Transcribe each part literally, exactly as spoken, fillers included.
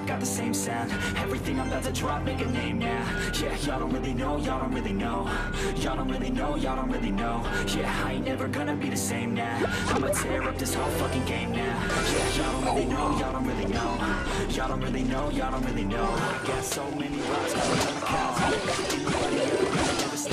got the same sound. Everything I'm about to drop, make a name now. Yeah, y'all don't really know, y'all don't really know. Y'all don't really know, y'all don't really know. Yeah, I ain't never gonna be the same now. I'ma tear up this whole fucking game now. Yeah, y'all don't really know, y'all don't really know. Y'all don't really know, y'all don't really know. I got so many rocks, got a ton of cows. Ain't nobody ever gonna never stop.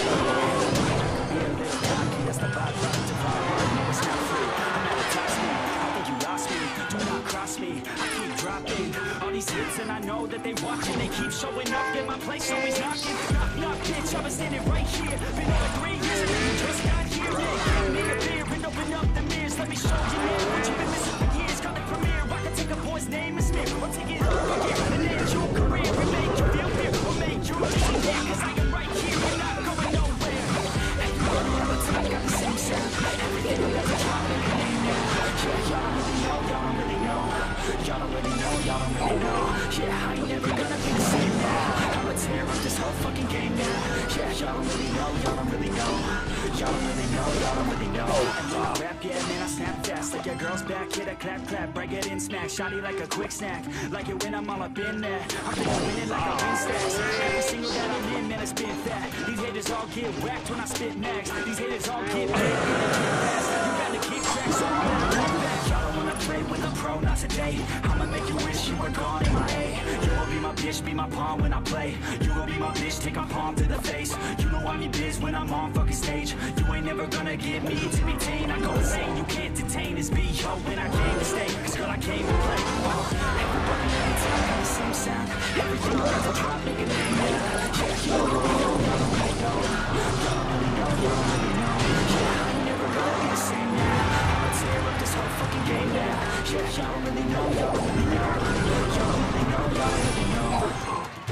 Be a little cocky, that's the byproduct of hard work. No, it's not free. I'm at a top speed. I think you lost me. Do not cross me. I keep dropping all these hits, and I know that they watching. They keep showing up, and my place always knocking. Knock, knock, bitch. I was standing right here. Been over three years, and you just got here. Yeah, give me a beer and open up the mirrors. Let me show you now what you've been missing for years. Call it premiere. I can take a boy's name and smear, or take it over here and end your career and make you feel fear, or make you disappear. Cause I am right here, I'm not going nowhere. Everybody on the top got the same sound. Everything I'm about to drop, make a name now. Yeah, y'all don't really know, y'all don't really know. Y'all don't really know, y'all don't really know. Yeah, I ain't never gonna be the same now. I'ma tear up this whole fucking game now. Yeah, y'all don't really know, y'all don't really know. Y'all don't really know, y'all don't really know. And when I rap, yeah, man, I snap fast. Like your girl's back, hit a clap, clap, break it in, smack. Shotty like a quick snack. Like it when I'm all up in there. I'm gonna win it like a win stacks. Every single that I'm in, man, it's been fat. These haters all get whacked when I spit next. These haters all get big when they get fast. You gotta keep track, so you better move back. Y'all don't wanna play with a pro, not today. I'ma make you wish you were gone in my A. You gon' be my bitch, be my pawn when I play. You gon' be my bitch, take my palm to the face. You know I'm your biz when I'm on fucking stage. You ain't never gonna get me to be tame. I go insane, you can't detain this beat, yo, when I came to stay. Cause girl, I came to play. Uh, everybody on the top got the same sound. Everything I'm about to drop, make a name now. Yeah, y'all don't really know, y'all don't really know. Y'all don't really know, y'all don't really know. Yeah, I ain't never gonna be the same now. I'ma tear up this whole fucking game now. Yeah, y'all don't really know, y'all don't really know. Y'all don't really know, y'all don't really know.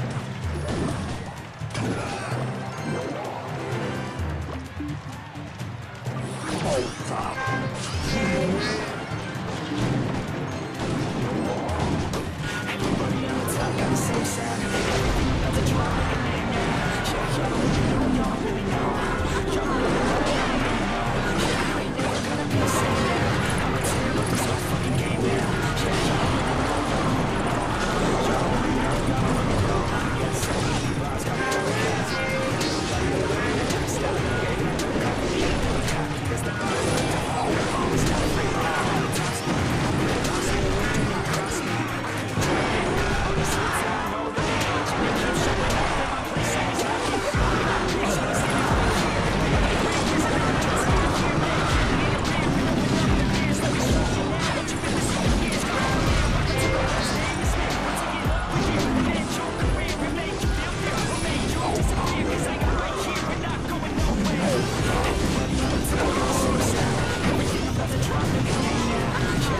Everybody on the top got the same sound. Everything I'm about to drop, make a name now. Yeah, y'all don't really know, y'all don't really know. Y'all don't really know, y'all don't really know. Yeah, I ain't never gonna be the same now. I'ma tear up this whole fucking game now. Yeah, y'all don't really know, y'all don't really know. Y'all don't really know, y'all don't really know. I got so many bars, got me going crazy. Nobody ever gonna never stop me. Yeah, you never got me, you never got me. That's the bottom of the top. I'm always not afraid to die on the top speed. I'm gonna bounce me, do not cross me. I keep dropping all these hits and I know that they watching. They keep showing up and my place always knocking. I'm not a bitch, I'm standing right here. Been over three years and I'm just got here. Man, give me a beer and open up the beers. Let me show you now what you've been missing for years. Come on, I can take a boy's name and smack. I'll take it over here and end your career and make you feel fear, or make you disappear. Cause I am right here and not going nowhere. Everybody on the top got the same sound. Everything I'm about to drop, make a name now. Yeah,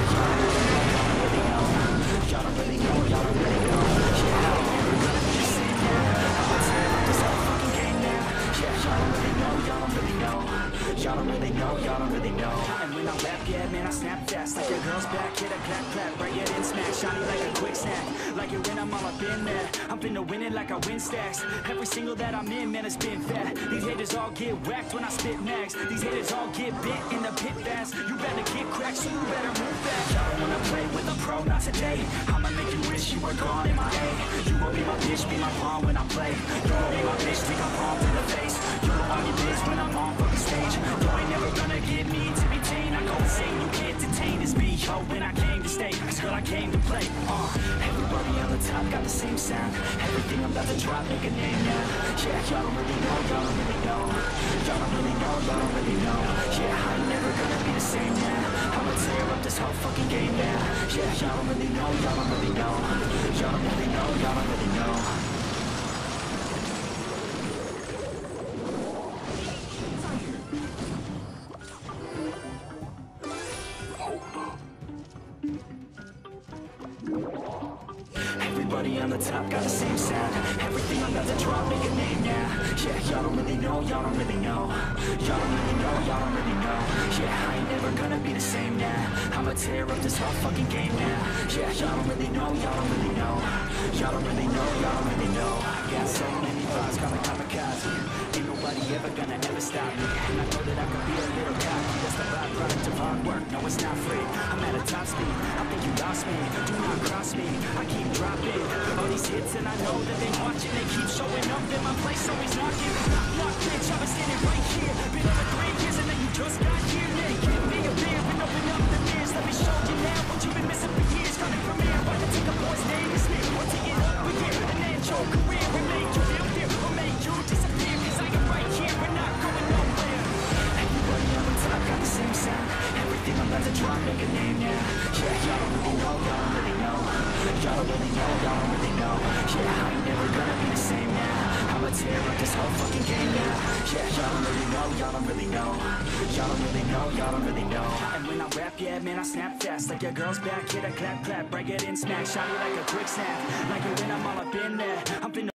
y'all don't really know, y'all don't really know. Y'all don't really know, y'all don't really know. Yeah, I ain't never gonna be the same now. I'ma tear up this whole fucking game now. Yeah, y'all don't really know, y'all don't really know. Y'all don't really know, y'all don't really know. And when I rap, yeah, man, I snap fast. Like a girl's back, hit a clap, clap, break it in, smack. Shiny like a quick snack. Like it when I'm all up in there. I'm finna win it like I win stacks. Every single that I'm in, man, it's been fat. These haters all get whacked when I spit next. These haters all get bit in the pit fast. You better get cracked, so you better move back. Y'all don't wanna play with a pro, not today. I'ma make you wish you were gone in my A. You gon' be my bitch, be my pawn when I play. You gon' be my bitch, take my palm to the face. You know I'm your biz when I'm on fucking stage. You ain't never gonna get me to be tame. I go insane, you can't detain this beat, yo, when I came to stay. Cause girl, I came to play. Uh, everybody on the top got the same sound. Everything I'm about to drop, make a name now. Yeah, y'all don't really know, y'all don't really know. Y'all don't really know, y'all don't really know. Yeah, I ain't never gonna be the same now. I'ma tear up this whole fucking game now. Yeah, y'all don't really know, y'all don't really know. Y'all don't really know, y'all don't really know. Everybody on the top got the same sound. Everything I'm about to drop, make a name now. Yeah, y'all don't really know, y'all don't really know. Y'all don't really know, y'all don't really know. Yeah, I ain't never gonna be the same now. I'ma tear up this whole fucking game now. Yeah, y'all don't really know, y'all don't really know. Y'all don't really know, y'all don't really know. I got so many bars, call me kamikaze. Ain't nobody ever never gonna ever stop me. And I know that I could be a little cocky, that's the byproduct of hard work. No, it's not free, I'm at a top speed. I think you lost me, do not cross me. I keep dropping all these hits and I know that they watching. They keep showing up and my place always knocking. Knock, knock, bitch, I was standing right here. Been over three years and then you just got here. Nick, give me a beer and open up the mirrors. Let me show you now what you've been missing for years. Coming from here, why you take a boy's name and snake? Or take it up a year and end your career and make you feel fear or make you disappear. Cause I am right here and not going nowhere. Everybody on the top got the same sound. Everything I'm about to drop, make a name now. Yeah, y'all don't really know, y'all don't really know. Y'all don't really know, y'all don't really know. Yeah, I ain't never gonna be the same now. I'ma tear up this whole fucking game now. Yeah, y'all don't really know, y'all don't really know. Y'all don't really know, y'all don't really know. And when I rap, yeah, man, I snap fast. Like your girl's back, hit a clap, clap, break it in, smack. Shot it like a quick snap. Like it when I'm all up in there. I'm finna